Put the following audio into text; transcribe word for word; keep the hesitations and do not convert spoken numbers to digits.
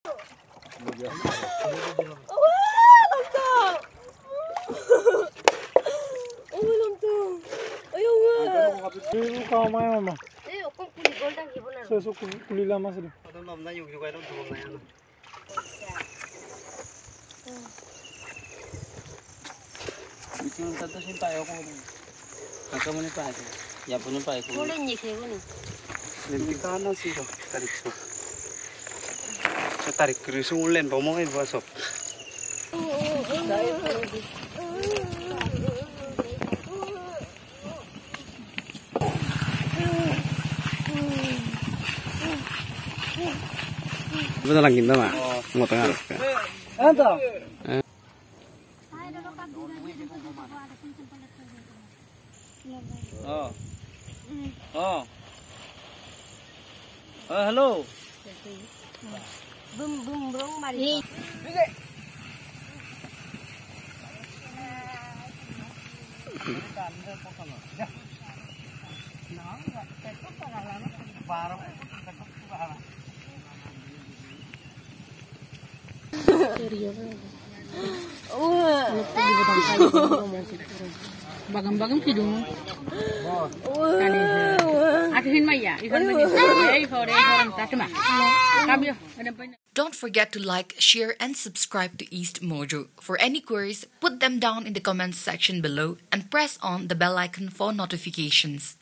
Tarik kerusung ulen, bomongnya basok. Betul lagi kita mah, mau tengah. Entah. Oh, oh, oh, halo. Bum bum bum mari. Bagam-bagam kidung. Atihin maya, ikan manis. Eh, fore orang tatma. Kami ada banyak. Don't forget to like, share, and subscribe to EastMojo. For any queries, put them down in the comments section below and press on the bell icon for notifications.